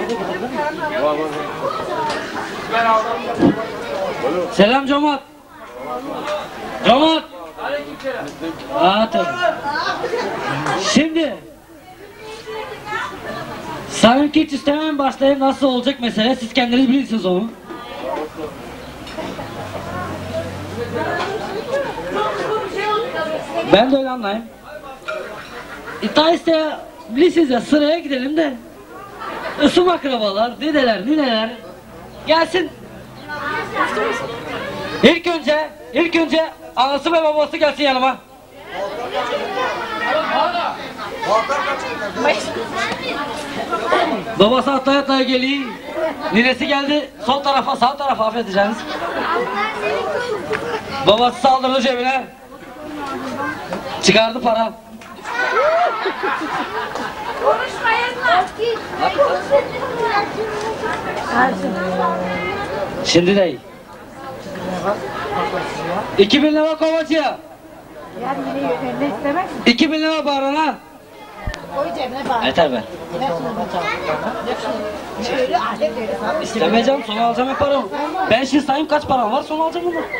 Selam Comat. Comat. Tabii. Şimdi sanki hiç istemem başlayayım, nasıl olacak mesele, siz kendiniz bilirsiniz onu. Ben de öyle anlayayım. İtalya'ya bilirsiniz ya, sıraya gidelim de ısım akrabalar, dedeler, nineler gelsin. İlk önce anası ve babası gelsin yanıma. Babası atlaya geliyor. Ninesi geldi sol tarafa, sağ tarafa, affedeceğiniz. Babası saldırdı cebine. Çıkardı para. Şimdi değil. 2000 lira kovacıya. 2000 lira barına. Yeter be. İstemeyeceğim, sonra alacağım yaparım. Ben şimdi sayayım kaç param var, sonra alacağım bunu.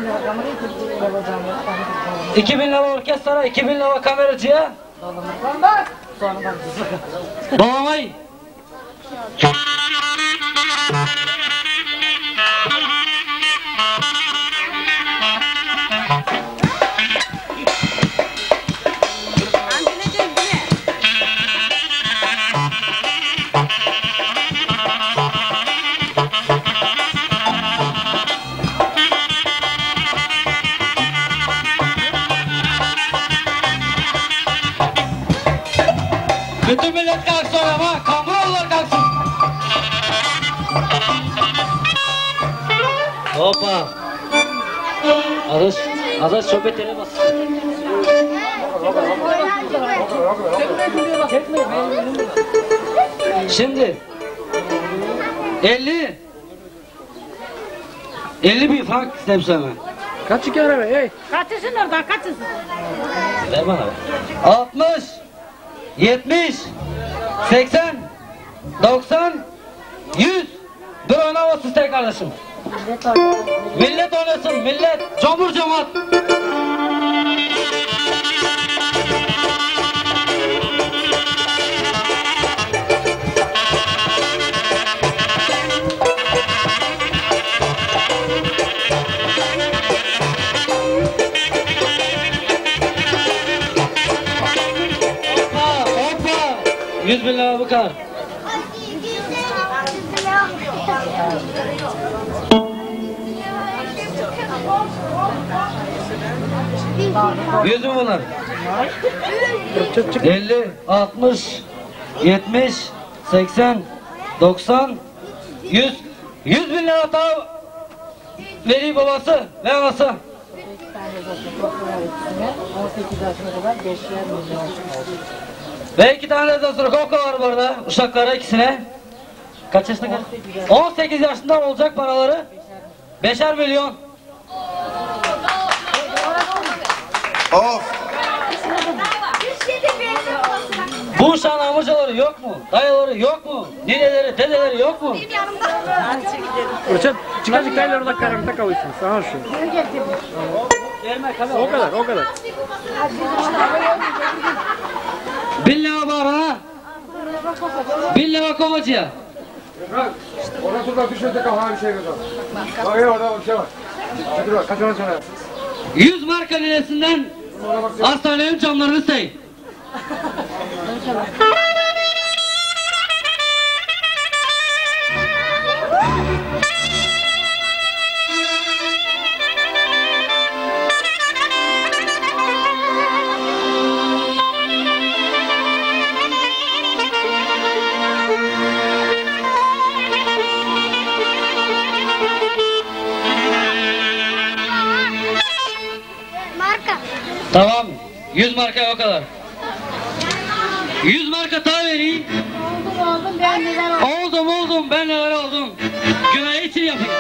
2000 lira orkestra, 2000 lira kameracıya. Bağlamayı. Bütün millet kalksın ama, Kamuroğullar kalksın. Hoppa. Adaş şöbetine bas. Şimdi 50 bin frank istedim sana. Kaç iki araba hey? Kaçısın oradan, kaçısın? Ver bana be. 60 70 80 90 100. Dur oynamazsın sen kardeşim. Millet oynasın, millet. Cumhur cemaat. Hoppa. 100 bin lira bu kadar. Yüz mü bunlar? 50, 60, 70, 80, 90, 100. 100 bin lira daha vereyim babası ve anası. 18 yaşına kadar 5'er milyon. Ve 2 tane de sırık okul var burada uşaklara, ikisine. Kaç yaşında kadar? 18 yaşında olacak paraları 5'er milyon. Of! Bu uşağın amcaları yok mu? Dayıları yok mu? Nineleri, dedeleri yok mu? Burçak çıkacak taylar orada karanlıkta kalıyorsunuz. Aha şu. O kadar, o kadar. 1000 lira bağırana. 1000 lira kovacıya. Orada da düşürde kafana bir şey kadar. Bak ya orada bir şey var. Hadi bak kaçana sana. 100 marka ninesinden hastanenin camlarını sayın. Tamam. 100 marka o kadar. 100 marka daha vereyim. Oldum ben neler oldum. Oldum ben neler oldum. Günahı için yapayım.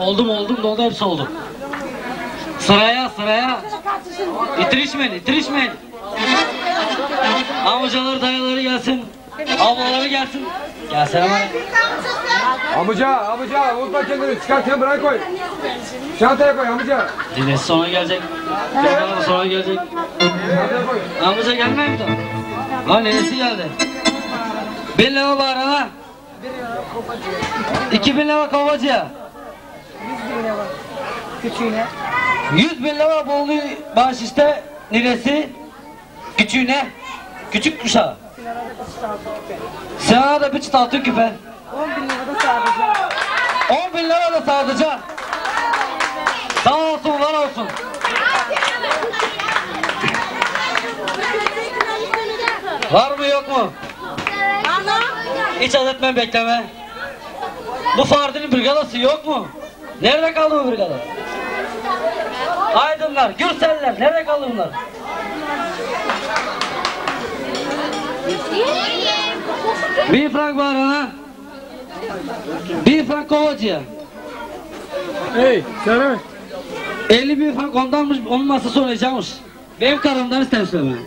Oldum doldu hepsi oldu. Sıraya. İtirişmeyin. Amcaları dayıları gelsin. Ablaları gelsin. Gelsene bana. Amca unutma kendini çıkartın buraya koy. Çantaya koy amca. Dinesi sonra gelecek. Kırmızı sonra gelecek. Çantaya koy. Amca gelmiyor mu da? Ha neresi geldi? 1000 lira var ha. 2000 lira kovacıya. 100 bin lira bolu bağış işte neresi? Küçüğüne. Küçük kuşağı. Sana da bir çıt altın küpe. 10 bin lira da sadece. Sağ olsun var olsun. Var mı yok mu? Hiç adetmen bekleme. Bu Fardin'in brigadası yok mu? Nerede kaldı bu brigada? Aydınlar, Gürseller, nerede kaldı bunlar? Bir frank var ana. Bir frank kovacıya. Hey, söyle. 50 bin frank ondanmış, onun masası olacakmış. Benim karımdan istemişler ben.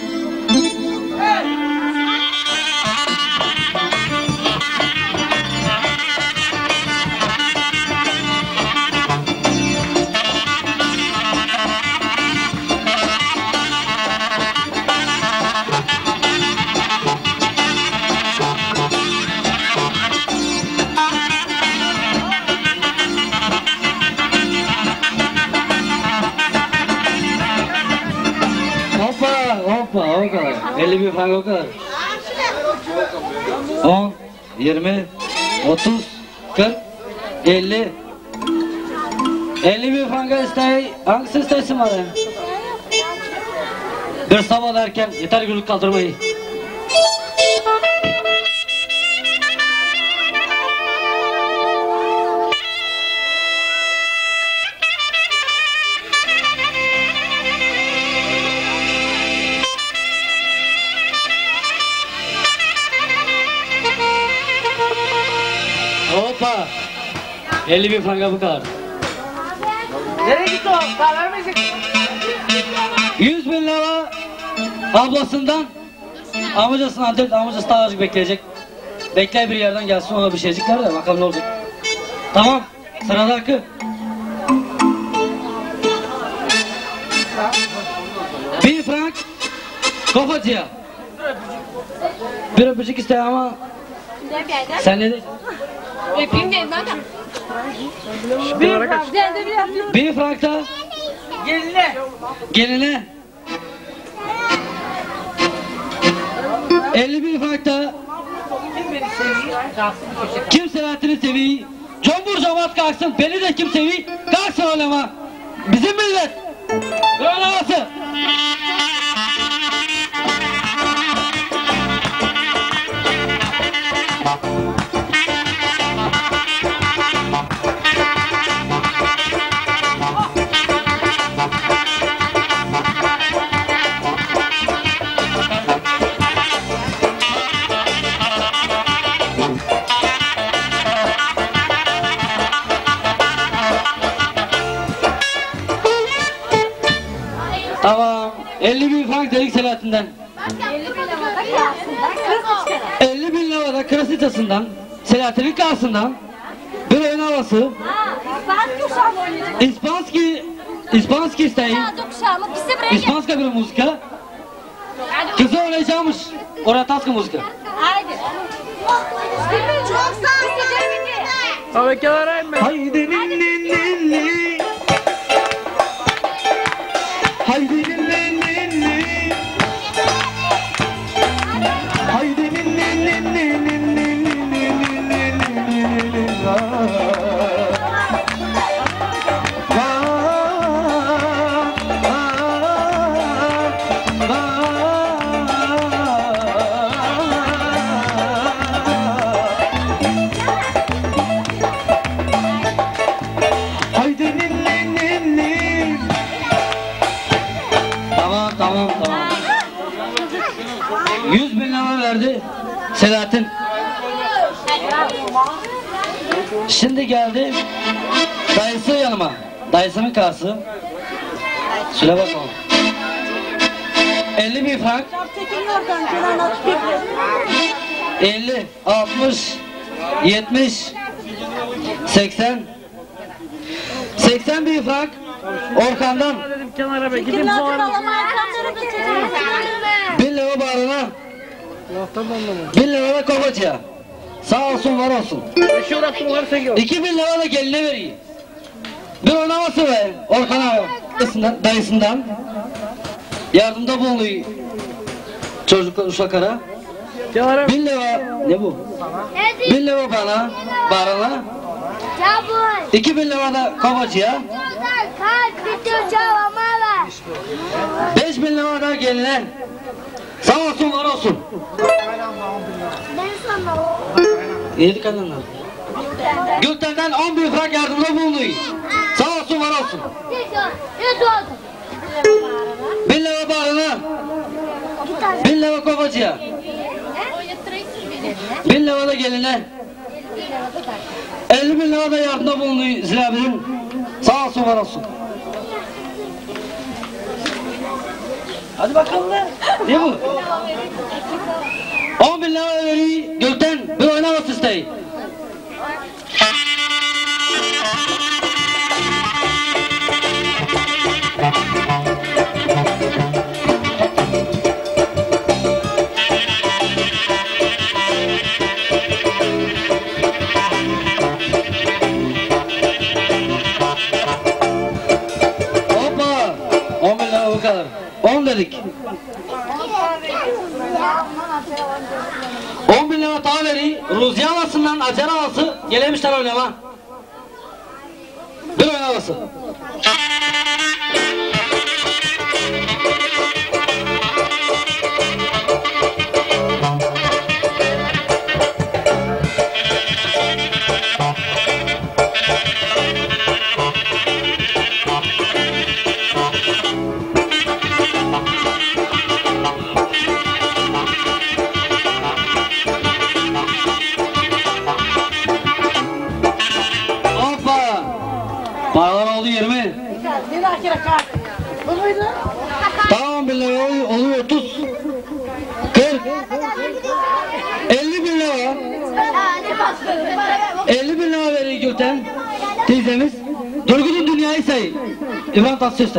Hoppa o kadar. 50 bin frank o kadar. 10, 20, 30, 40, 50. 50 bin franka isteği, hangisi istesin var ya? Bir sabah erken, yeter gülük kaldırmayı. Hoppa! 50 bin franka bu kadar. Nereye gitti o? Daha vermeyecek. 100 bin lira ablasından amcasına adet, amcası daha azıcık bekleyecek. Bekler bir yerden gelsin ona bir şeycikler de bakalım ne olacak. Tamam, sıradaki. Bir frank kofacıya. Bir öpücük iste ama sen ne diyorsun? Öpeyim dedim ben de. Bir frank da geline. 50 bin frank da kim Selahattin'i seviyor? Combur cemaat kalksın, beni de kim seviyor? Kalksın oylama. Bizim millet. Oylaması. Tamam. 50 bin frank dedik Selahattin'den. 50 bin lira da Krasitas'ından, Selahattin'in karşısından bir oyun havası. İspanski isteyin. İspanska bir müzika. Kızı oynayacakmış. Oraya taskı müzika. Abi kenara inme. Haydi ninni. Haydi ninni. Haydi Tamam. 100 bin lira verdi Selahattin. Şimdi geldi dayısı yanıma. Dayısının karısı. Söyle bakalım. 50 bin frank. 50, 60, 70, 80. 80 bin frank Orkan'dan. Dedim kenara be gidin bu arada. 1000 lira bağrına. 1000 lira da kovacıya. Sağ olsun var olsun. Eşi uğraştım onları sen gör. 2000 lira da geline vereyim. Bir oynaması ver Orkan'a dayısından. Yardımda bulunuyor çocuklar uşaklara. Kenara 1000 lira ne bu? 1000 lira bana bağrına. 2000 lira da kovacıya. 5000 lira da geline. Sağ olsun var olsun. Yedik annemler. Gülten'den 10 bin frank yardımda bulunuyor. Sağ olsun var olsun. 1000 lira bağrına. 1000 lira kovacıya. 1000 lira da geline. 50 bin lira da yardımda bulunuyor Zilabir'in. Sağ olsun var olsun. Hadi bakalım ne? Ne bu? 10 bin lira veriyor Gülten. Bir oynaması isteyin. Hoppa! 10 bin lira bu kadar. 10 dedik. 10 bin lira daha vereyim. Ruziye havasından Acar havası gelemişler oynama. Bir oynaması. Paralar oldu 20. Tamam 1000 lira oluyor 30. 40. 50 bin lira. 50 bin lira veriyor Gülten teyzemiz. Durgun'un dünyayı sayın. İvan Tatsöz'ten.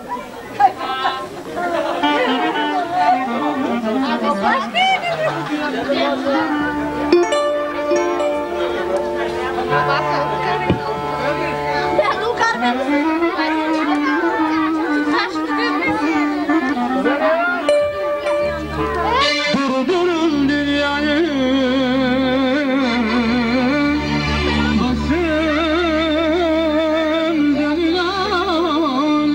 Durdurun dünyayı, basın dönülen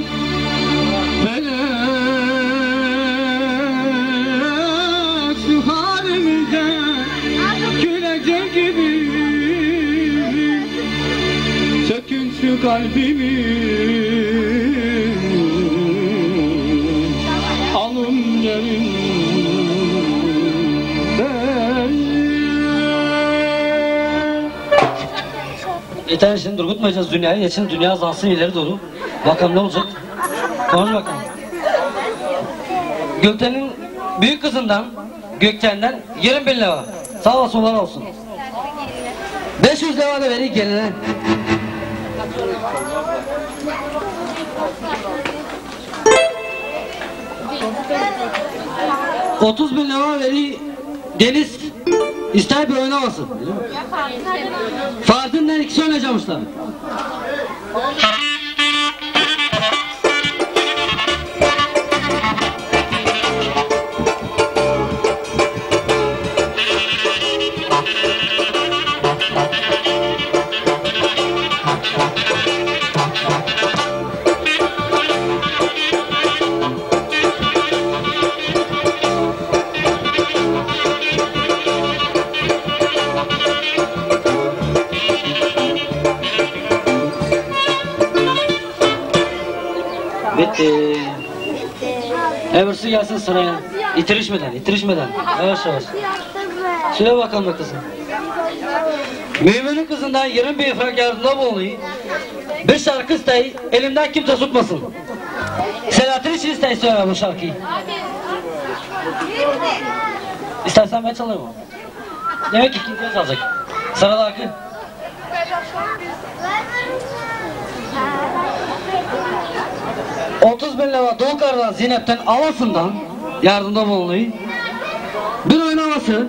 melek şu halimize gülecek gibi sökün şu kalbimi alın gelin. Yeter şimdi durgutmayacağız dünyayı. Geçin dünya zansın ileri doğru. Bakalım ne olacak. Konuş bakalım. Gülten'in büyük kızından Gökçen'den 20 bin lira. Sağ olsun var olsun. 500 lira da vereyim geline. 30 bin lira vereyim Deniz. İster bir oynamasın. Fardından ikisi oynayacakmışlar. Bitti. Öbürsü gelsin sıraya. İtirişmeden, itirişmeden. Yavaş yavaş. Söyle bakalım da kızım. Müminin kızından 20 bin frank yardımda bulunuyor. Bir şarkı isteği elimden kimse tutmasın. Selahattin için isteği söyle bu şarkıyı. İstersen ben çalayım onu. Demek ki ikinci çalacak. Sıradaki. $30.000 Dulkar'dan, Zinep'ten, Alasından yardımda bulunuyor. Bir oynaması.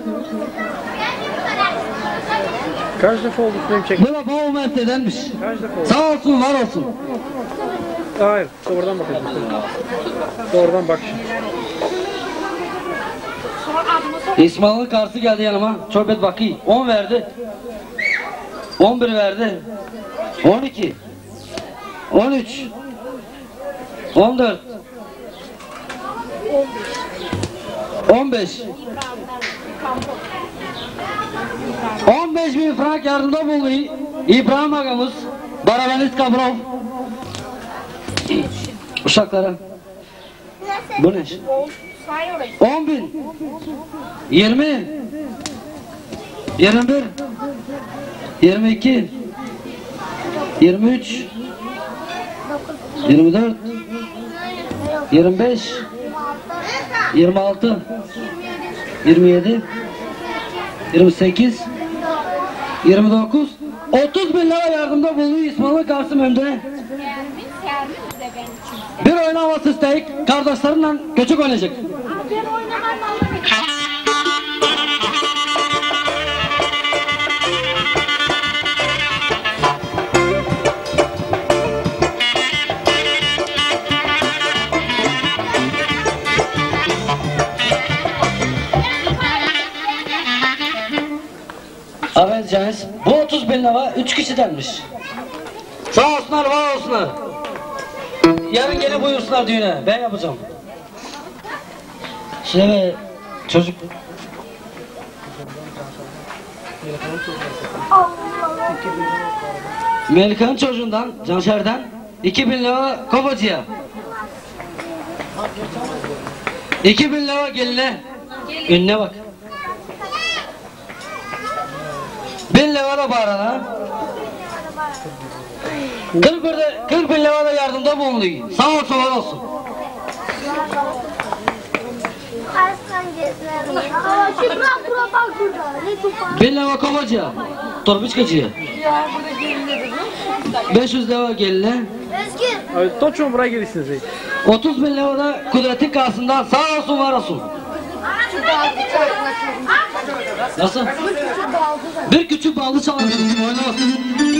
Kaç defa oldu film çekti? Bu da babam mesleğdenmiş. Kaç defa oldu? Sağ olsun, var olsun. Hayır, doğrudan bakacağım. Doğrudan bak şimdi. İsmail'in karısı geldi yanıma. Çok et bakayım. 10 verdi. 11 verdi. 12. 13. 14. 15. 15.000 frank yardımda bulunuyor. İbrahim ağamız, Barabenis Kabrov. Uşaklara. Bu ne? 10.000. 20. 21. 22. 23. 24. 25. 26. 27. 28. 29. 30.000 yardımda bulunuyor İsmail'in Kasım Emre. Bir oyun havası isteyik, kardeşlerinle küçük oynayacak. Evet Caniz, bu 30.000 3 kişidenmiş. Sağ olsunlar, var olsunlar. Yarın gene buyursunlar düğüne, ben yapacağım. Şöyle çocuk... Melika'nın çocuğundan, Canşer'den 2.000 kovacıya. 2.000 geline. Ününe bak. 1.000 da bağırana. 40.000 da yardımda bulunuyor. Sağ olsun, var olsun. Bir leva kovacıya, torbiçkacıya. 500 leva geline. Abi toçun buraya gelirsiniz. 30.000 da Kudret'in karşısından sağ olsun, var olsun. Nasıl? Bir küçük baldı çalabilirsin, oynamasın.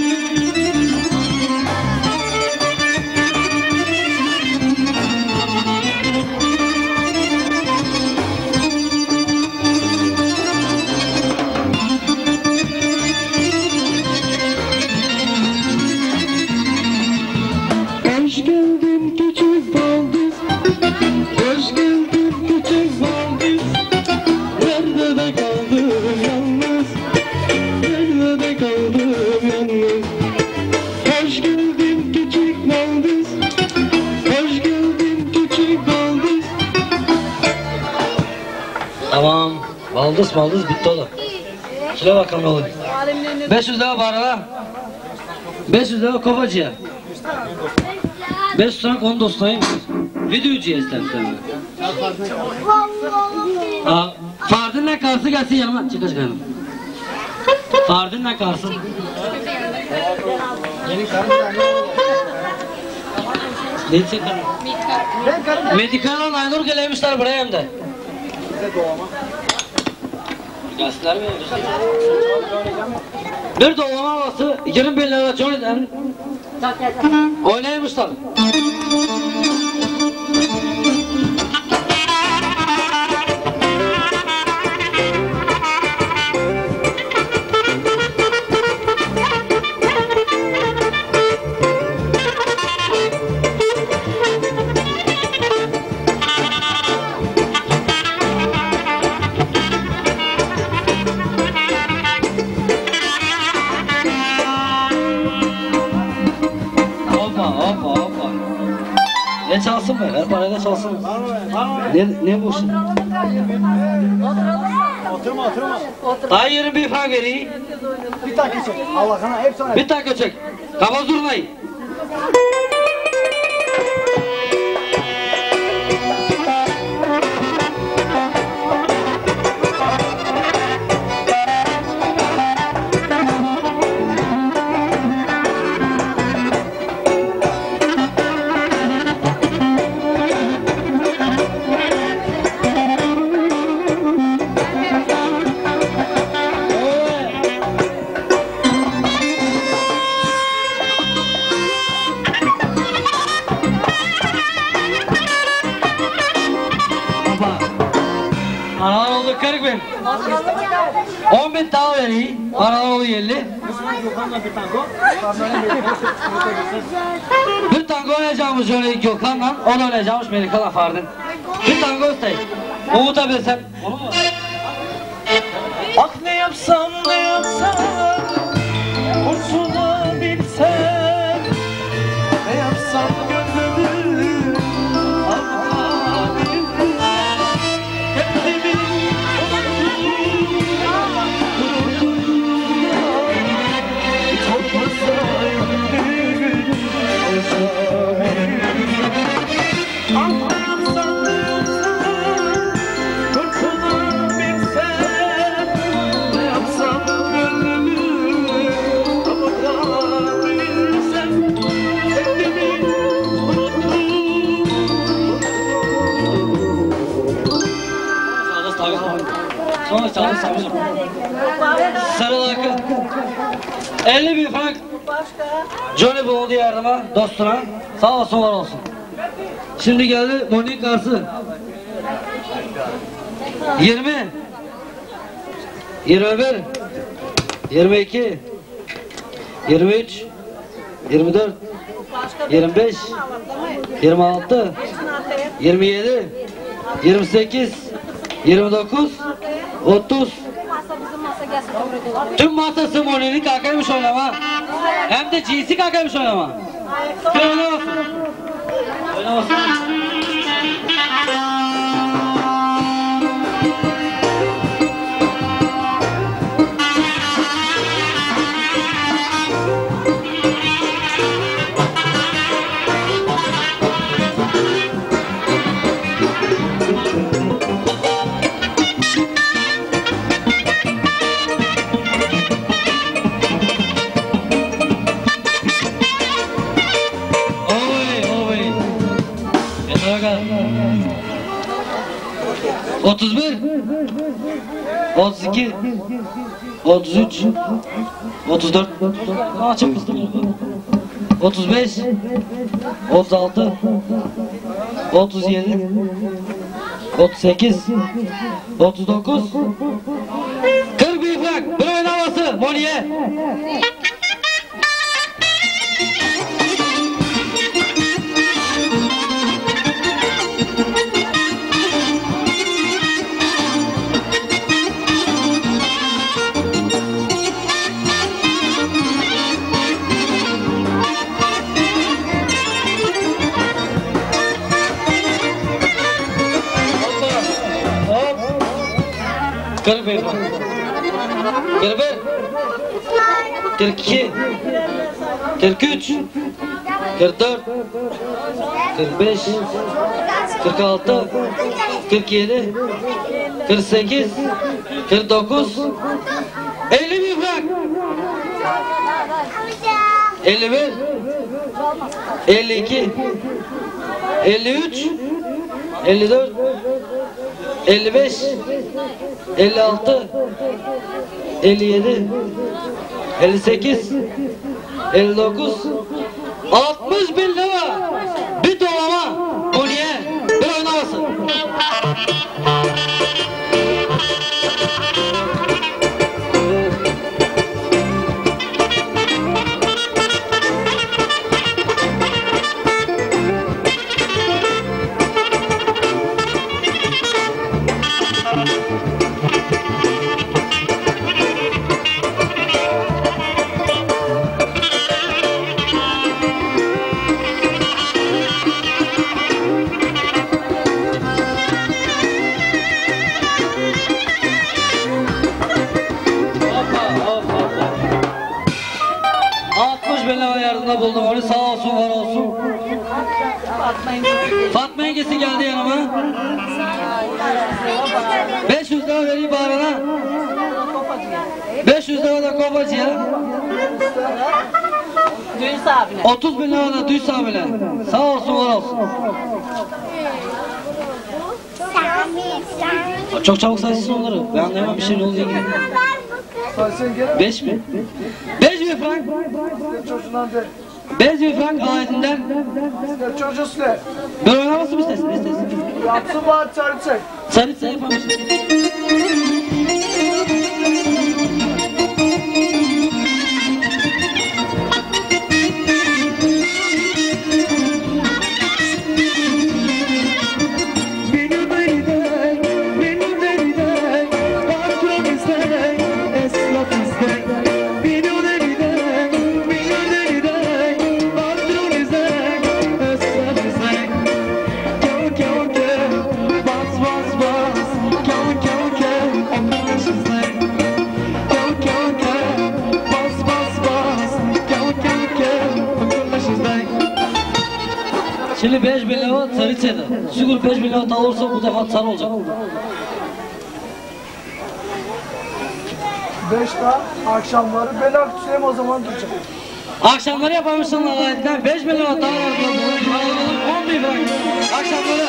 Hoş geldin küçük baldız, hoş geldin küçük baldız. Nerede de kaldım yalnız, nerede de kaldım yalnız. Hoş geldin küçük baldız, hoş geldin küçük baldız. Tamam, baldız bitti oğlum. Şuna bakalım oğlum. 500 lira barına, 500 lira kovacıya. 5 frank 10 dostayım. Videocuya istersen. Fardinle karşı gelsin yanıma. Çıkar yanıma. Fardinle karşı. Ne çıkar? Medikal'ın Aynur gelmişler buraya hem de. Gelsinler mi? Bir dolama havası 20.000 lira Johnny'den oynaymışlar. Hoppa. Ne çalsın be? Her parayla çalsın. Ne bu şimdi? Oturma oturma. Daha 20 frank vereyim. Bir tane çek. Allah'ına hep sonra. Bir dakika çek. Kaba zurnayı. Anadan oldu 40 bin. 10 bin daha vereyim. Anadan oldu 50. Bir tango oynayacağımız şöyle Gökhan'la, o da oynayacağımız Melika Lafardın. Bir tango isteyim. Umut'a bilsem. Olur mu? Ah ne yapsam ne yapsam kurtulabilsem. Ne yapsam gönlümü alabilsem. Kendimi Sonra çaldı savcım. Sarı lakı. 50 bin frank. Johnny bu oldu yardıma, dostuna. Sağ olsun, var olsun. Şimdi geldi Monique karşı. 20. 21. 22. 23. 24. 25. 26. 27. 28. 29. 30. Tüm masası Moni'nin kalkaymış oynama. Hem de cinsi kalkaymış oynama. Oynamasın. Oynamasın. Oy. Yeter kadar. 31. 32. 33. 34. Aa çok hızlı. 35. 36. 37. 38. 39. 40 bin frank. Bir oyun havası. Moliye. Hop. 40 bin frank. 41. 42. 43. 44. 45. 46. 47. 48. 49. 50 bin frank. 51. 52. 53. 54. 55. 56. 57. 58. 59. 60 bin lira. Bir dolama. Bu niye? Bir oynamasın. arasında buldum onu. Sağ olsun, var olsun. Fatma yengesi geldi yanıma. 500 lira vereyim bağrına. 500 lira da kopacıya. Düğün abine. 30 bin lira da Düğüs abine. Sağ olsun, var olsun. Çok çabuk saysın onları. Ben anlayamam bir şey ne oluyor. Sen gene 5 mi? 5 bin frank. çocuğundan de. 5 bin frank aletinden. Çocuğusu ne? Bir oynaması mı istesin? İstesin. Yapsın var çarpacak. Sarıtsa yapamışsın. Şimdi 5 bin lira Sarıça'da. Şükür 5 bin lira daha olursa bu defa sarı olacak. 5'te akşamları ben akşam o zaman duracak. Akşamları yapamışsın aletinden 5 bin lira daha var. 10 bin frank. Akşamları.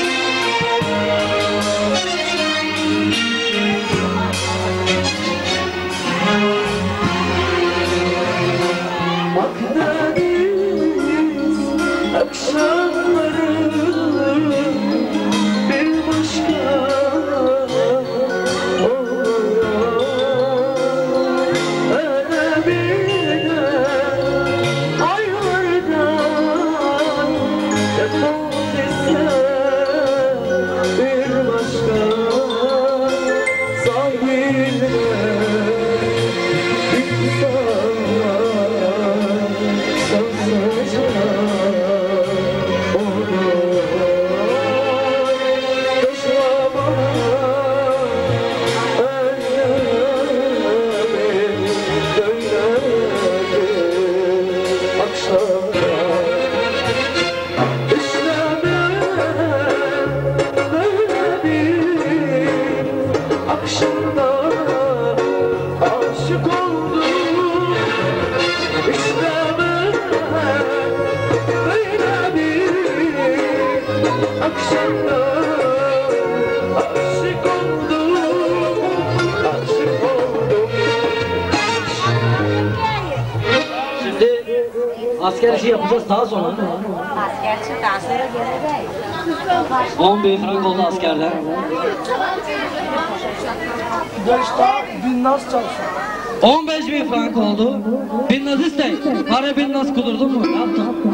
Akşamları bir başka önemine aylardan defol ise bir başka sahile bir akşamda aşık oldum. İşte ben böyle bir akşamda aşık oldum. Aşık oldum. Şimdi asker işi yapacağız daha sonra. Asker çıkarsa 10 bin frank oldu askerden. 5'te bin nasıl çalışıyor? 15 bin frank oldu. Bin naz istey. Para bin naz kudurdun mu? Ne yaptın?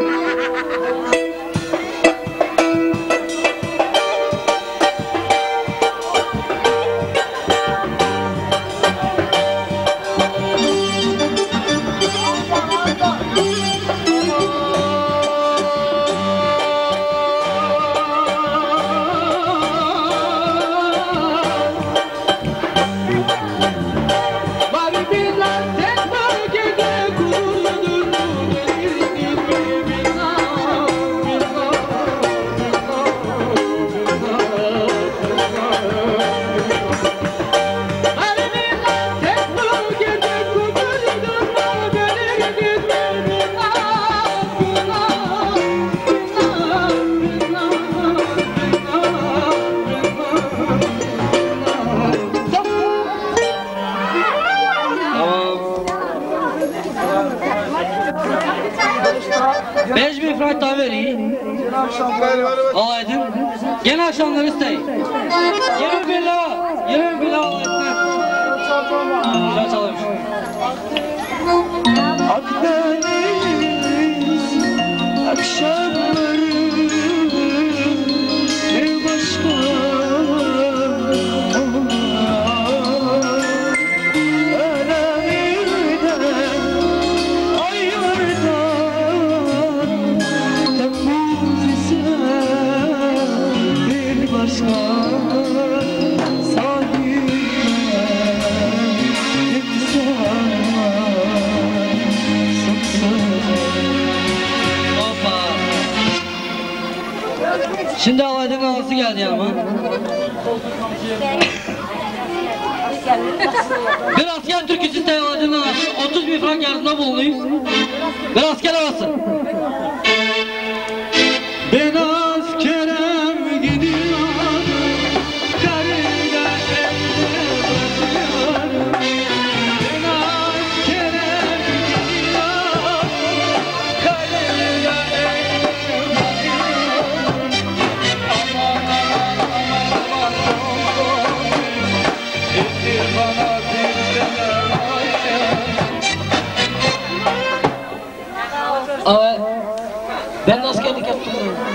frank daha vereyim. Gene akşamları Alaydın. Gene akşamları istey. 20 bin lira. 20 bin lira alaydın. Güzel çalarmış. Akdeniz akşamları bir başka önemine aylardan Temmuz ise bir başka sahile imzala. Şimdi alaydan ağası geldi yanıma. Bir asker türküsü alaydan ağası 30.000 frank yardımda bulunayım. Bir asker ağası. Ben askerem gidiyorum, karıda evde ben askerem gidiyorum, karıda evde bana Ben de askerlik yaptım.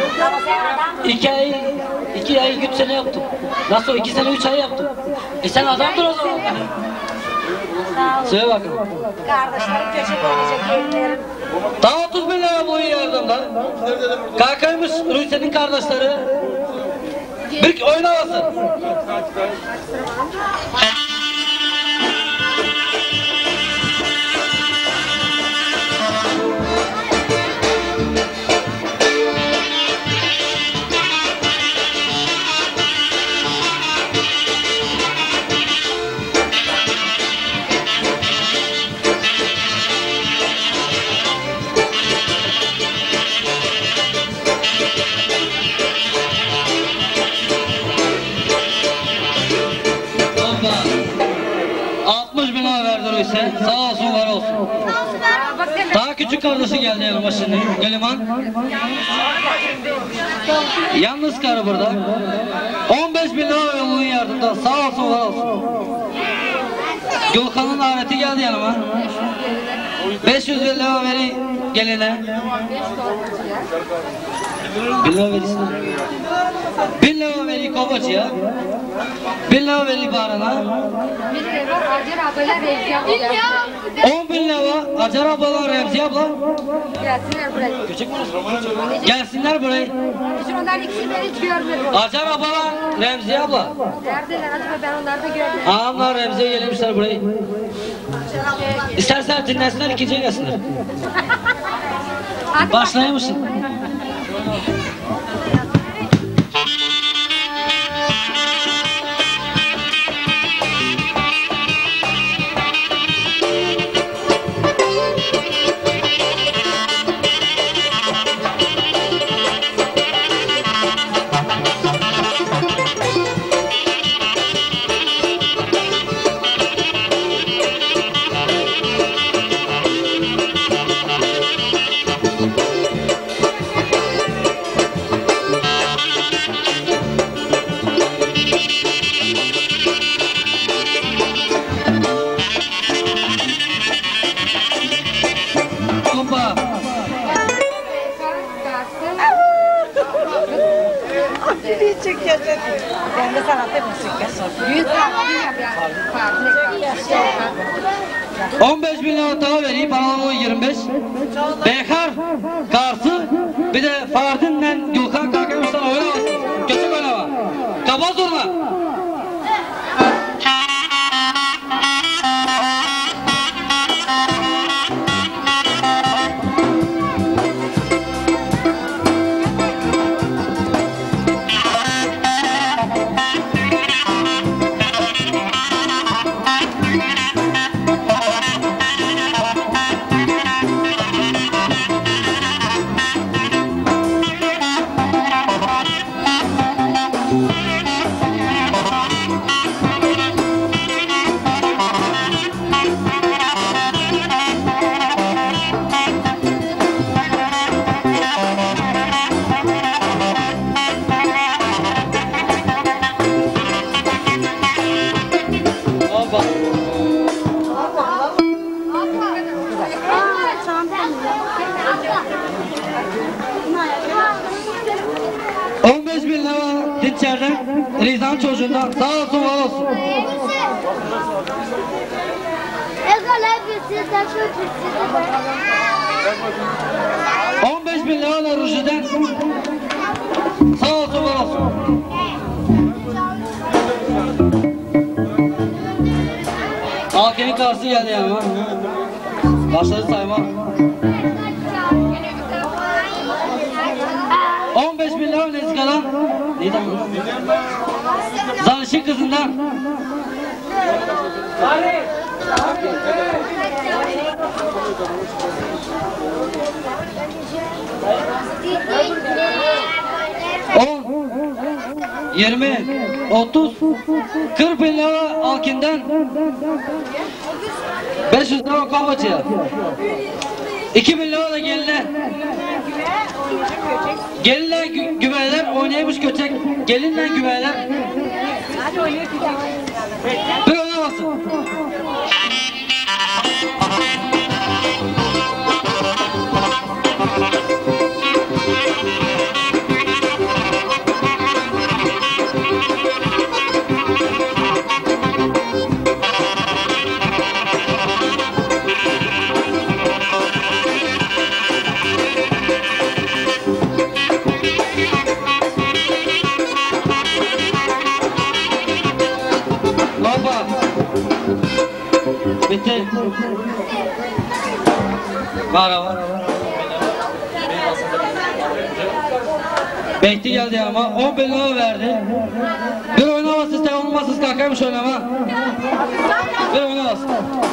2 ay 3 sene yaptım. Nasıl 2 sene 3 ay yaptım. Sen adamdır o zaman. Söyle bakalım. Kardeşlerim köşe gelecek gelinlerim. Daha 30.000 lira boyu yardımda. Kalkaymış Rusya'nın kardeşleri. Bir oyun havası. Sağ olsun var olsun. Daha küçük kardeşi geldi yanıma şimdi. Geliman. Yalnız karı burada. 15.000 lira yolunun yardımda. Sağ olsun var olsun. Gökhan'ın daveti geldi yanıma. 500 lira veri geline. 1 lira verirsin. 1 lira veri kovacıya. 1 lira veri barına. 10.000 lira Acar ablalar Remzi abla. Gelsinler buraya. Küçük mü? Gelsinler buraya. Hiç onların ikisini ben hiç görmedim. Acar ablalar Remzi abla. Neredeler acaba, ben onları da görmedim. Ağamlar Remzi'ye gelmişler buraya. İstersen dinlensinler, ikinciye gelsinler. Başlaymışsın. Ben de sanatı müzik. Büyük farklı. 15.000 lira daha vereyim, bana o 25. Bekar, Karsı, bir de Fardin'le Gülkan kalkmışlar oynamaz. Küçük oynama. Kaba zurna. Rizan çocuğundan sağ olsun var olsun. 15.000 lira Ruji'den sağ olsun var olsun. Halkinin karşısı geldi yani. Başladı sayma. 15.000 lira Nezika Konya'dan. Neyden? Zalışın kızından. On, 20, 30, 40 bin lira Alkin'den 500 lira Kavacı'ya 2 bin lira da geline. Gelinle güveler oynaymış göçek. Gelinle güveler. Bir oynamasın. Bitti. Var. Bekti geldi ama 10 bin lira verdi. Bir oynamasız, tek olmasız kalkaymış oynama. Bir oynamasız.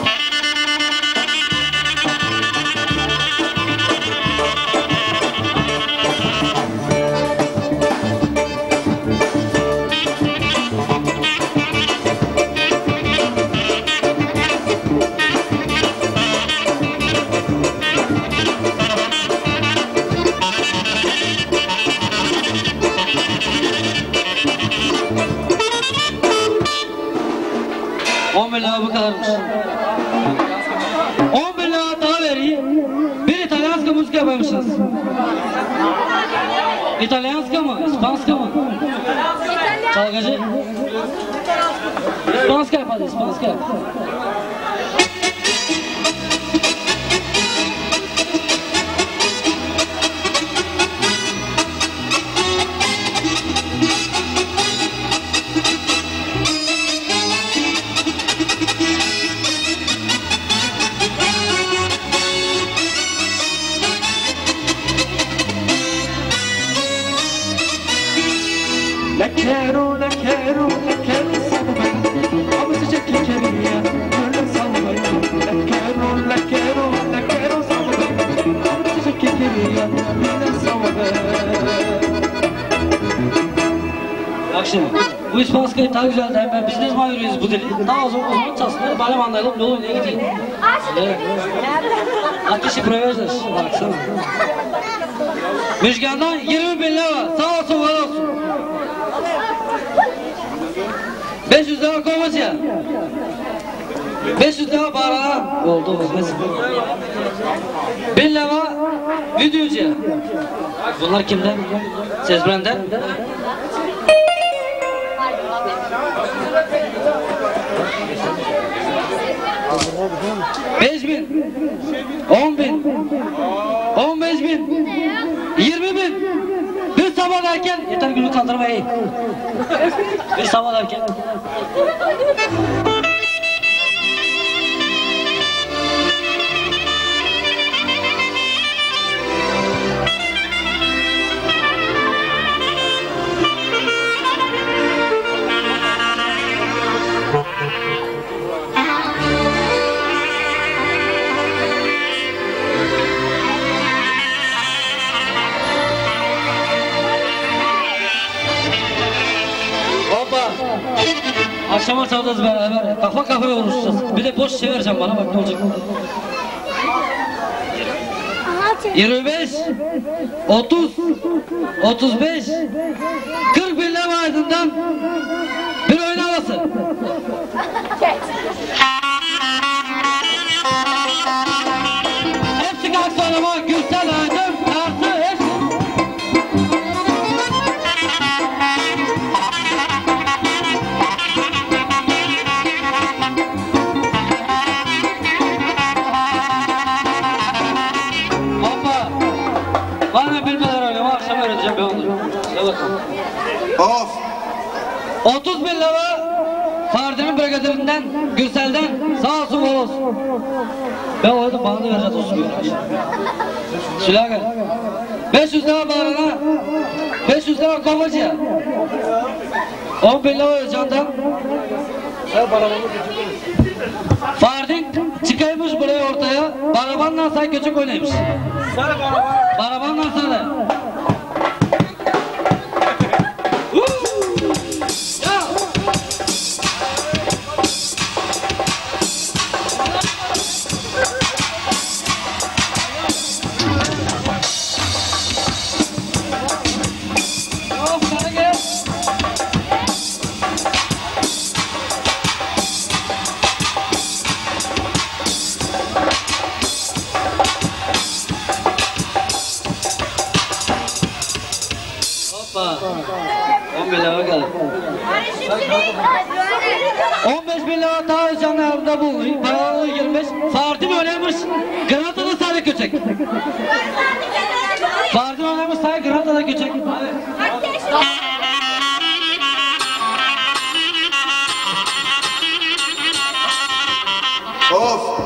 Bu kadarmış. 10 bin lira daha vereyim. Bir İtalyanska müzik yapmışsınız. İtalyanska mı? İspanska mı? Çalgıcı. İspanska yap hadi, İspanska yap. Bak şimdi, bu İspanska'yı daha güzel de biz ne zaman yürüyoruz bu dili? Daha o zaman çalsınlar, bana anlayalım, ne olur ne gideyim. Ateşi provezler, baksana. Müjgan'dan 20 bin lira, sağ olsun, var olsun. 500 lira kovacıya. 500 lira bağırana. Oldu, olmaz. 1000 lira videocuya. Bunlar kimden? Sezbren'den. 5.000, 10.000, 15.000, 20.000. Bir sabah derken yeter günü kaldırmayı. Bir sabah derken. Akşama çalacağız beraber, kafa kafaya vuruşacağız. Bir de boş şey vereceğim bana, bak ne olacak. 25, 30, 35, 40 bin lira ardından bir oynaması. Hepsi kalksın ama Gürsel Aydın, Tartı, hepsi. Bana bilmeler oynama, akşam öğreteceğim ben onları. Şöyle bakalım. Of! 30 bin lira Ferdi'nin brigadirinden, Gürsel'den, sağ olsun var olsun. Ben oynadım, bana da vereceğiz 30 bin lira. Sülaga. 500 lira bağrına, 500 lira kovacıya. 10 bin lira Özcan'dan. Fardin çıkaymış buraya ortaya. Barabanla say küçük oynaymış. Barabanla sarı. Hoppa. 10 bin lira bakalım. 15 bin lira daha Özcan'da bu. Paralı 25. Fardin oynamış. Granatalı sarı köçek. Fardin oynamış sarı Granatalı köçek. Of!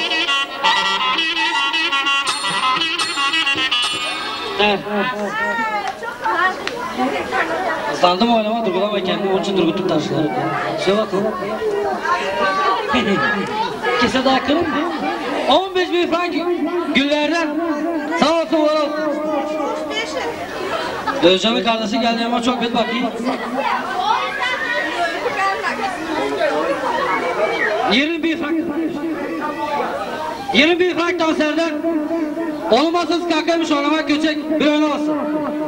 Evet. Sandım oynama durgulama kendimi onun için durguttum taşları. Şuna bakın. Kese daha kırın mı? 15 bin frank Güller'den. Sağ olsun var olsun. Özcan'ın kardeşi geldi ama çok bir bakayım. 20 bin frank. 20 bin frank danserden. Olmazsız kakaymış oynamak köçek bir oynamasın.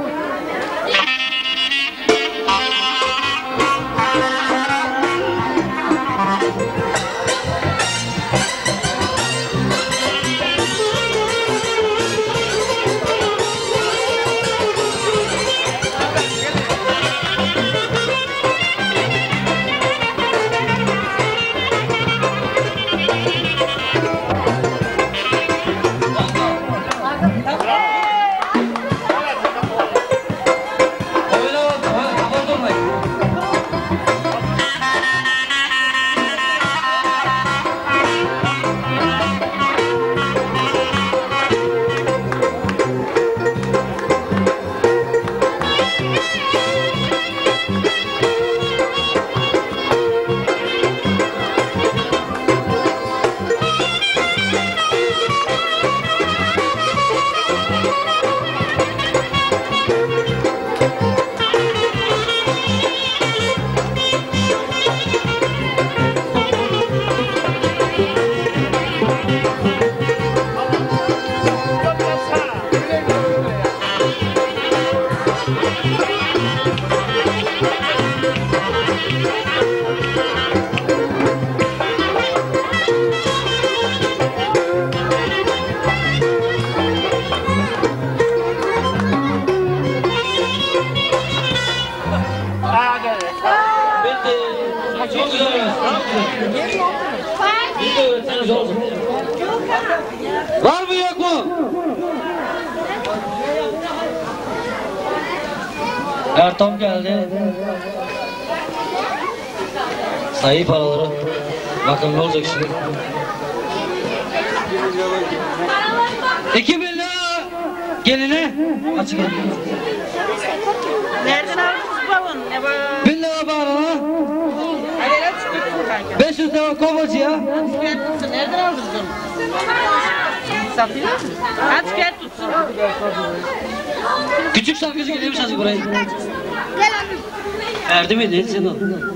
Çok güzel öğretmen. Biz de öğretmeniz olduk. Var mı yok mu? Ertom geldi. Sayı paraları. Bakın ne olacak şimdi. 2000 lira geline. Açık geldi. Nereden aldınız balon? Ne var? 1000 lira bağırana. 500 lira kovacıya. Nereden aldınız onu? Satıyor musun? Aç gel tutsun. Küçük şarkıcı geliyormuş azıcık buraya. Erdi mi? Neydi senin o?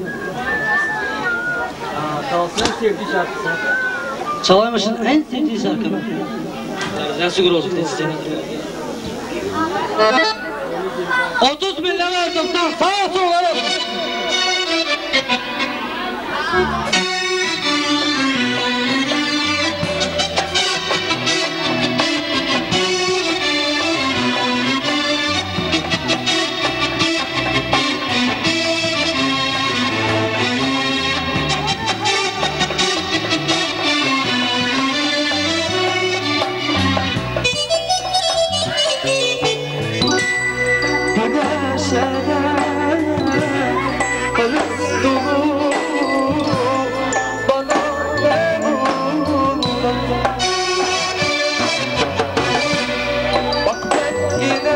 Kalsın sevdiği şarkısı. Çalaymışsın en sevdiği şarkı mı? Sen sigur olacak dedi senin. 30 bin lira verdim sen sağa sola. Yine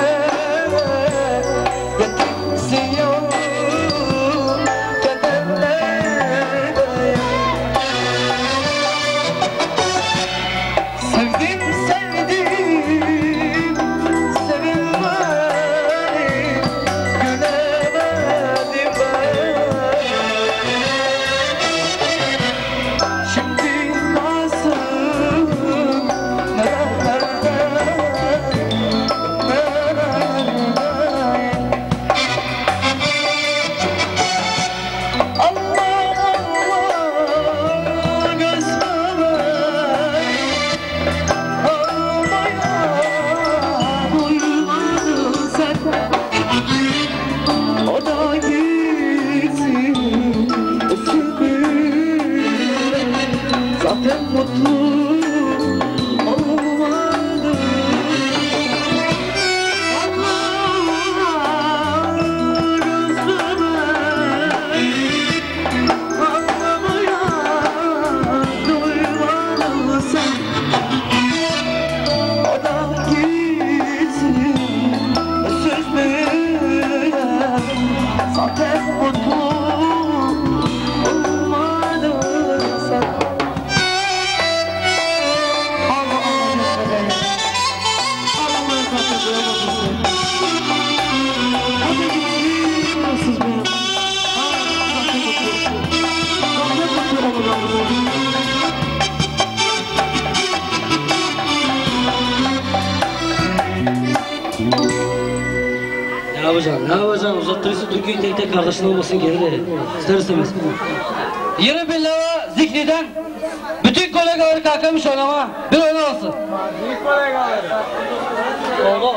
yapacaksın? Ne yapacaksın? Uzattırırsa Türkiye'nin tek tek kardeşin olmasın geri de. İster istemez. 20 bin lira Zikri'den bütün kolegaları kalkamış oynama. Bir oyna olsun. Büyük kolegaları. Oldu.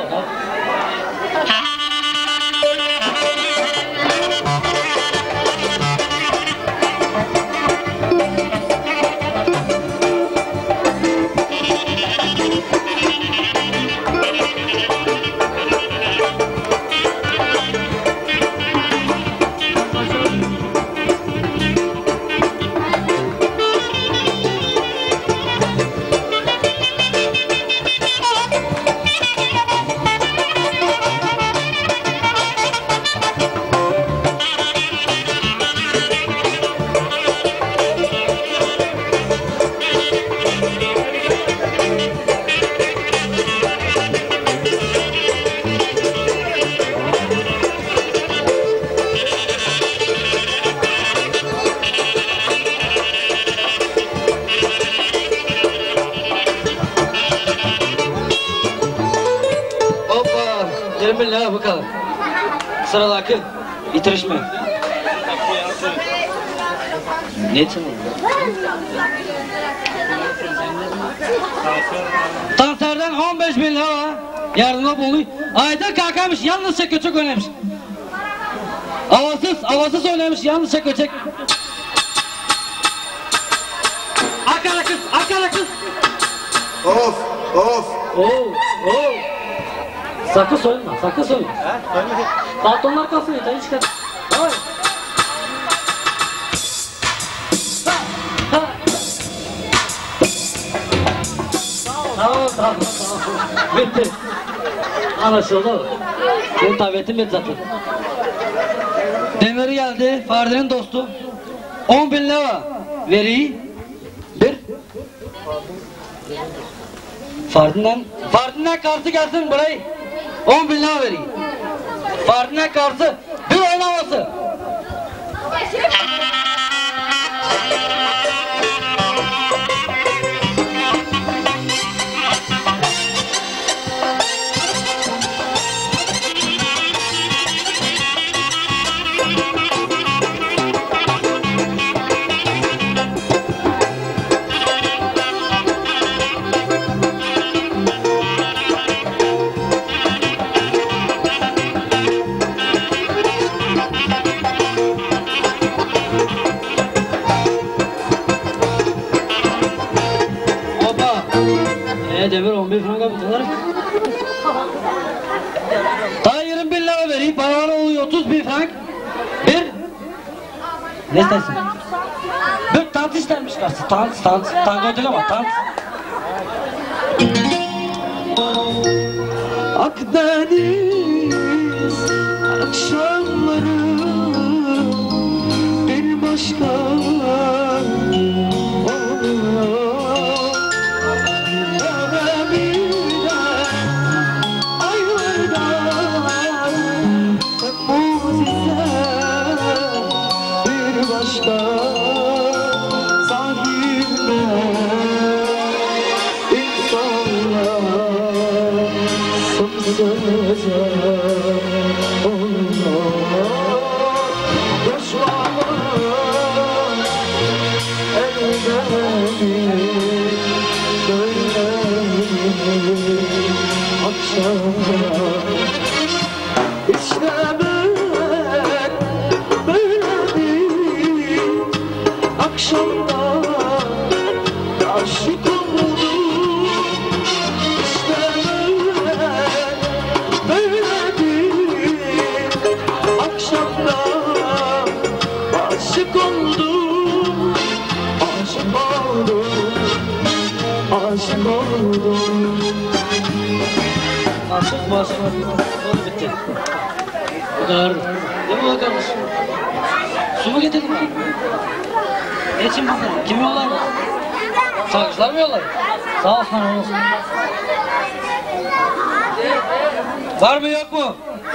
Hoppa. 20 lira bakalım. Sıradaki bitirişme. Ne için? Tanserden 15 bin lira var. Yardımda bulunuyor. Ayda kalkamış, yalnızca köçek oynamış. Havasız oynamış, yalnızca köçek. Akara kız. Of. Oo. Sakın soyunma. Baltonlar kalsın yeter, hiç çıkar. Hayır. Tamam. Bitti. Anlaşıldı. Benim tabiyetim bitti zaten. Demiri geldi, Ferdi'nin dostu. 10 bin lira veriyi. Bir. Ferdi'nden karşı gelsin burayı. 10 bin lira vereyim. Ferdi'nden karşı bir oynaması. Demir 11 franka bitirir. Daha 20 bin lira vereyim. Paravanı oluyor 30 bin frank. Bir. Ne istersin? Bir tant istermiş karşı. Tant. Tango değil ama tant. Akdeniz akşamları bir başka Aşık. Oldu bitti. Bu kadar. Ne bu kardeş? Su mu getirdin mi? Ne için bunlar? Kim yollar mı? Sanatçılar mı yollar? Sağ olsun olsun. Var mı yok mu?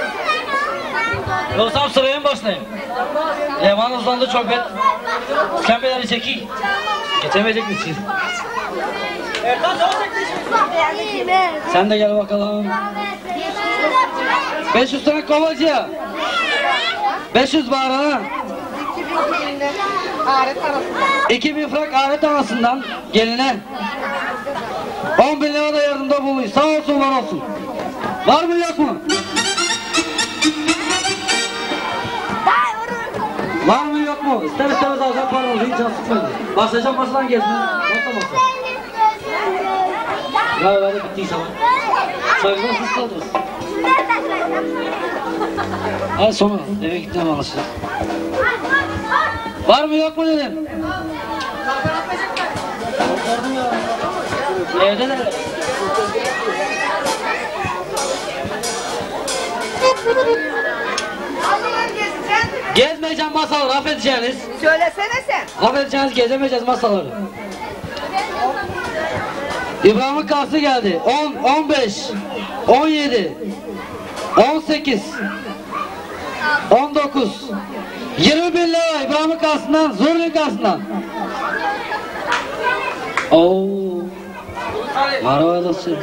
Yoksa sıraya mı başlayayım? Yaman uzandı çok bet. İskambeleri çekeyim. Geçemeyecek misin? Sen de gel bakalım. 500 tane kovacıya. 500 bağırana. 2000 frank alet arasından geline. 10.000 lira da yardımda bulunuyor. Sağ olsun, var olsun. Var mı yok mu? Var mı yok mu? İster istemez alacağım paramızı, hiç yansıtmayın. Başlayacağım masadan gezmeye. Masa masa. Ya öyle bittiyse bak. Saygıdan siz kaldınız. Hadi sonra eve gitmeye anlaşacağız. Var mı yok mu dedim. Evdeler. Gezmeyeceğim masaları, affedeceğiniz. Söylesene sen. Affedeceğiniz, gezemeyeceğiz masaları. İbrahim'in karşı geldi. 10, 15, 17, 18, 19, 20.000 lira İbrahim'in karşısından, Zurli'nin karşısından. Oo. Merhaba dostum.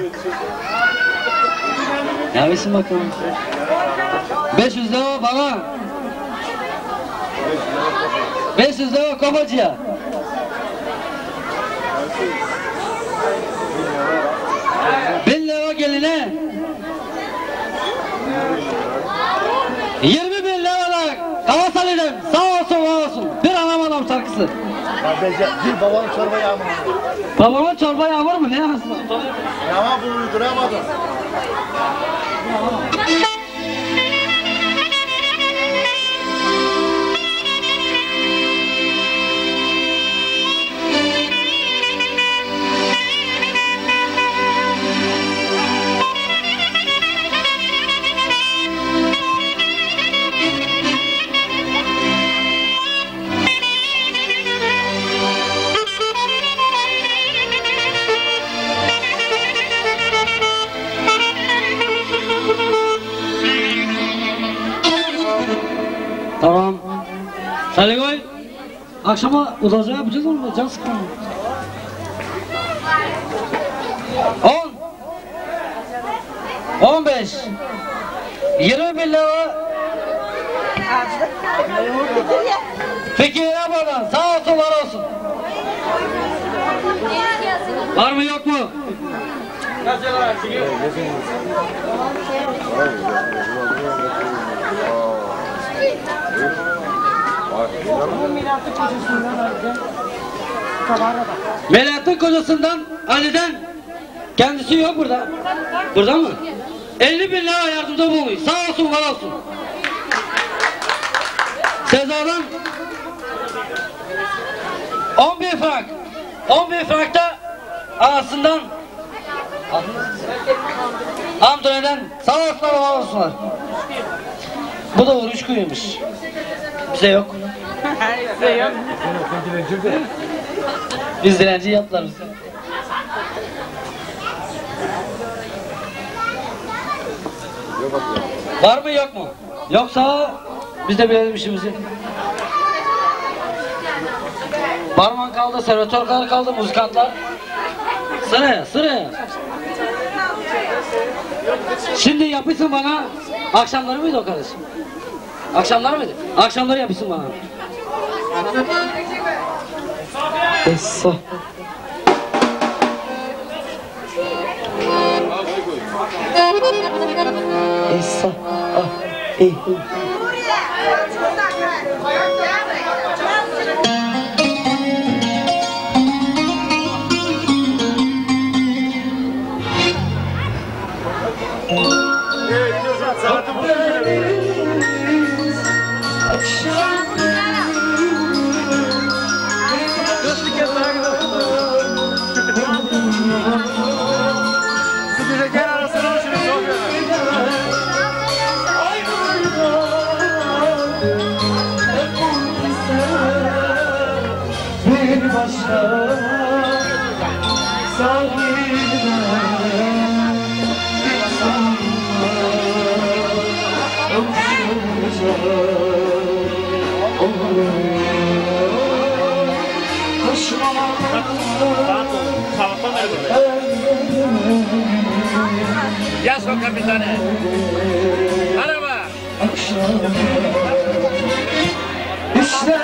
Ne misin bakalım? 500 lira bana. 500 lira kopacıya. 1000 lira geline. 20.000 lira da Kavasalı'dan. Sağ olsun, var olsun. Bir anam adam şarkısı. Bir babanın çorba yağmuru. Babamın çorba yağmur mu? Ne aslında? Ama bunu uyduramadım. Tamam. Saligoy. Akşama uzacağı yapacağız ama can sıkma. 10, 15, 20.000 lira. Fikir yapmadan sağ olsun, var olsun. Var mı yok mu? Melahat'ın kocasından Ali'den, kendisi yok burada. Burada mı? 50.000 lira yardımda bulunuyor. Sağ olsun, var olsun. Sezar'dan 10.000 frank. 10.000 frank da anasından Hamdun'dan sağ olsunlar, var olsunlar. Bu da oruç kuyuymuş. Bize yok. Bize yok. Biz dilenci yaptılar bize. Var mı yok mu? Yoksa biz de bilelim işimizi. Barman kaldı, servetörler kaldı, muzikantlar. Sıraya, sıraya. Şimdi yapışsın bana. Akşamları mıydı o kardeşim? Akşamlar mıydı? Akşamları yapışsın bana. Essa. Essa. Sabahtan beri burada. Yaz sokak bir tane. Araba. İşte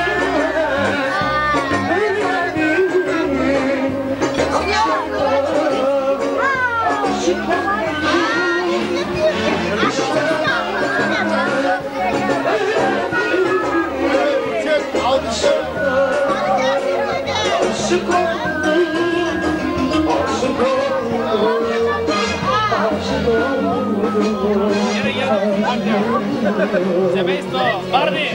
Semesto, Barney.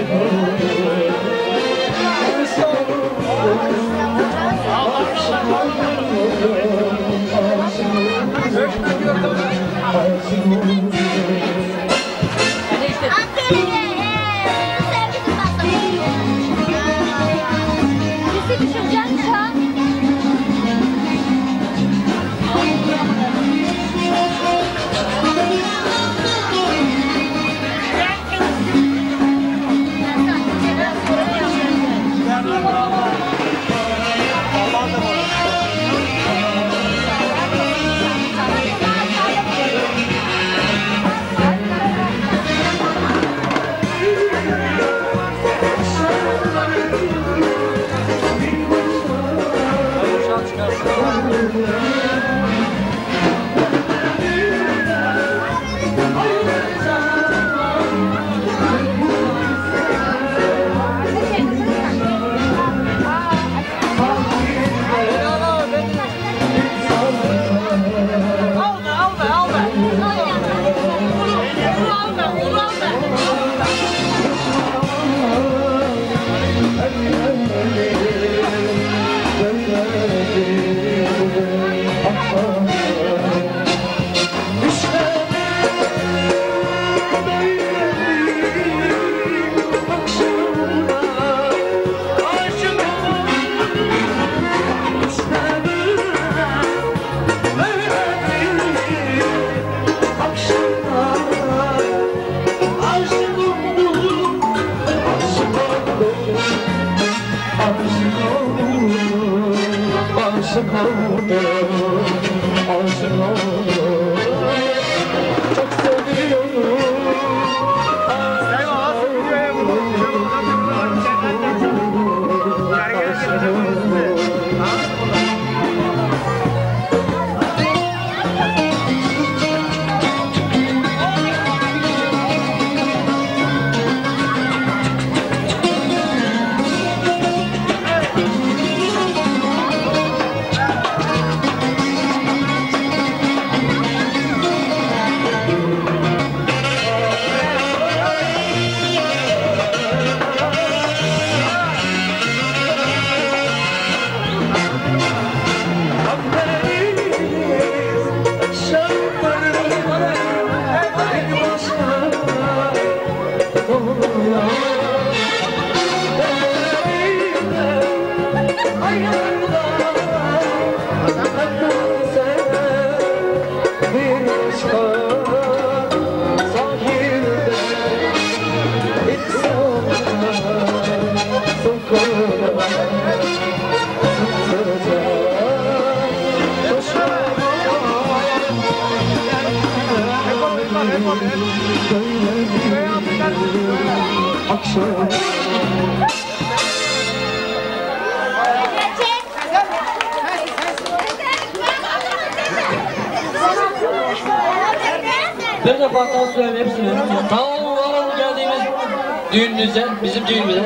Bir de patron söyleyeyim hepsini. Sağ olun, var olun geldiğimiz düğünümüze, bizim düğünümüze.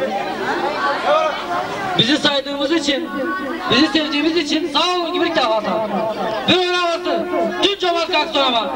Bizi saydığımız için, bizi sevdiğimiz için sağ olun gibi bir havata. Bir ön havası. Tüm çoban kalksın ama.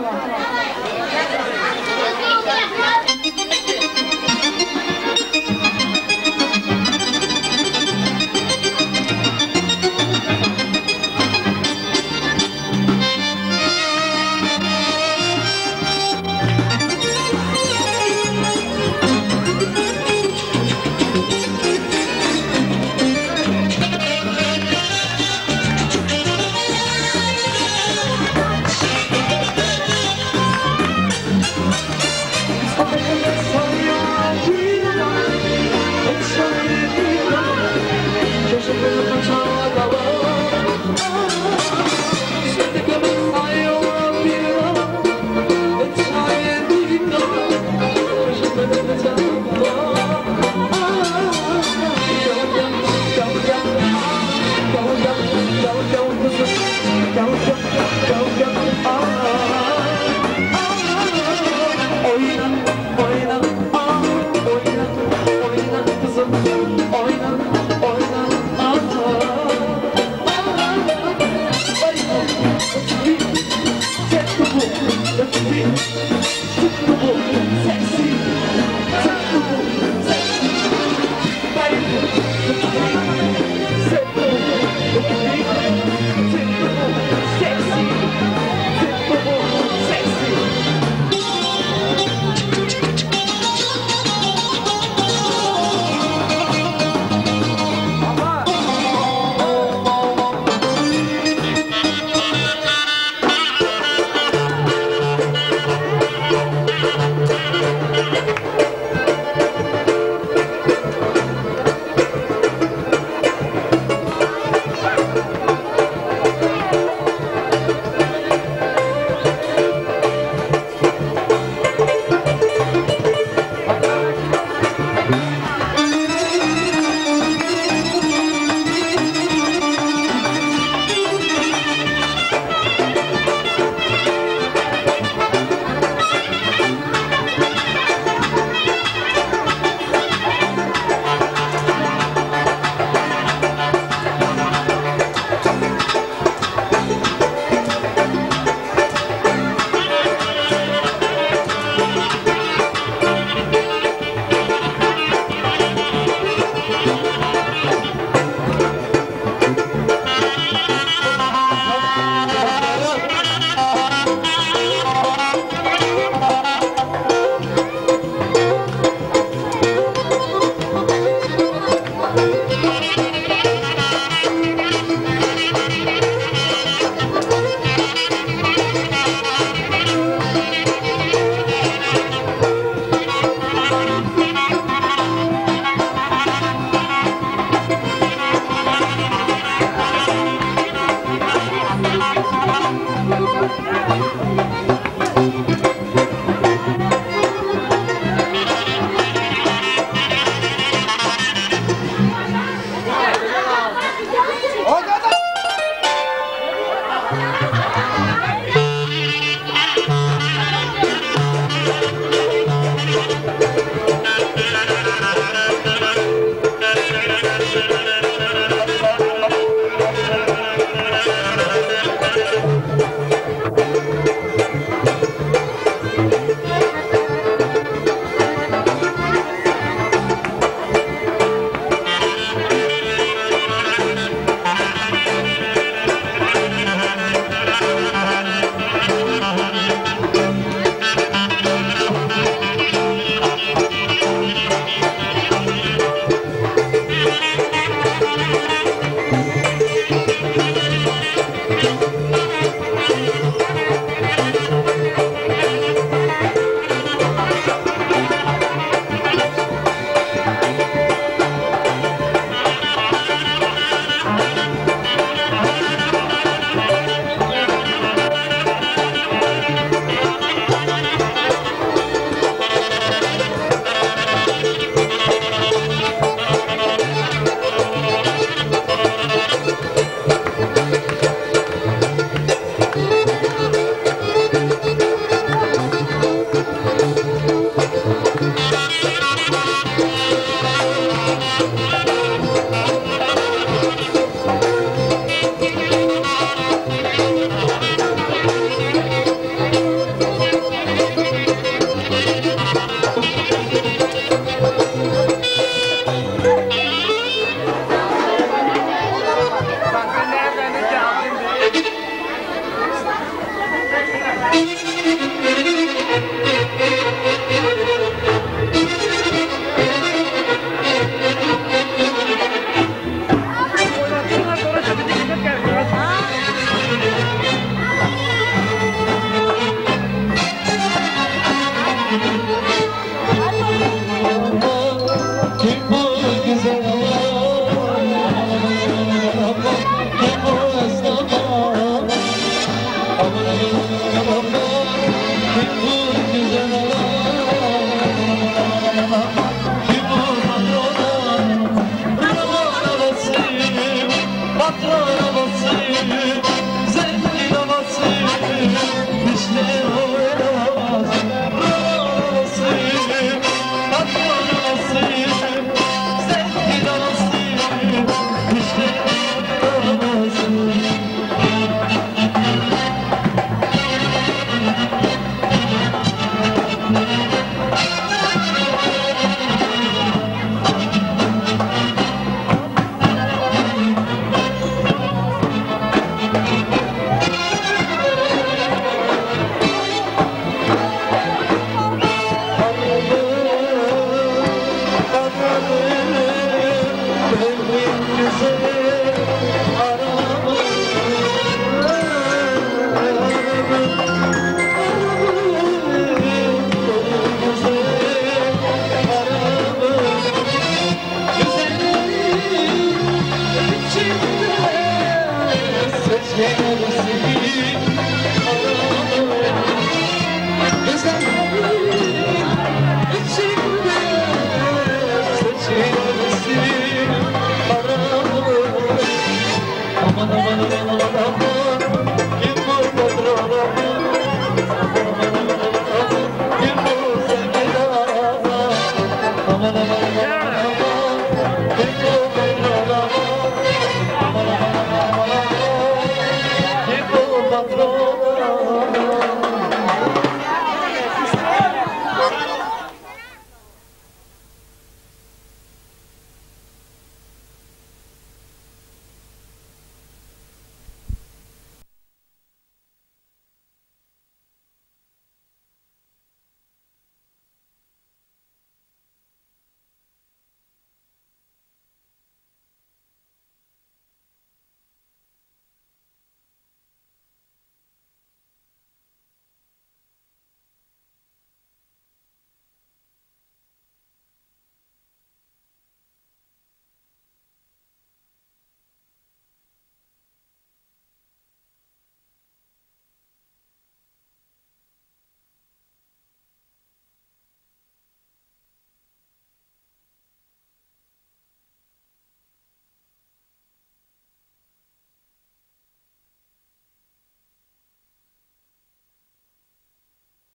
Güzel